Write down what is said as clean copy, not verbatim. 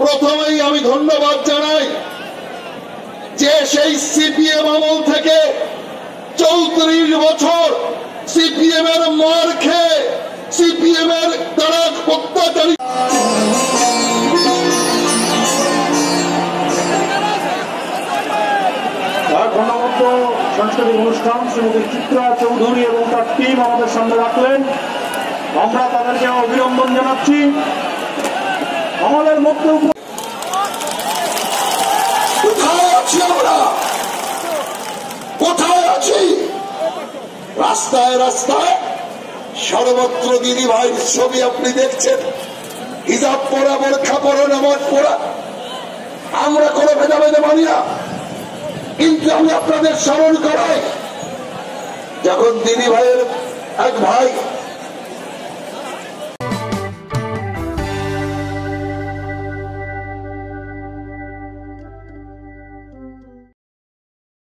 প্রথমেই আমি ধন্যবাদ জানাই যে সেই সিপিএম আমল থেকে 34 বছর সিপিএম এর মার খেয়ে সিপিএম এর দ্বারা অত্যাচারী সাংস্কৃতিক অনুষ্ঠান শ্রীমতী চিত্রা চৌধুরী এবং তার টিম আমাদের সামনে রাখলেন। আমরা তাদেরকে অভিনন্দন জানাচ্ছি। আমাদের মধ্যে কোথায় আছি আমরা, কোথায় আছি? রাস্তায় রাস্তায় সর্বত্র দিদি ভাইয়ের ছবি আপনি দেখছেন, হিজাব পরা, বোরখা পরা, নামাজ পড়া। আমরা কোনো ভেদাভেদে মানি না, কিন্তু আমি আপনাদের স্মরণ করাই, যখন দিদি ভাইয়ের এক ভাই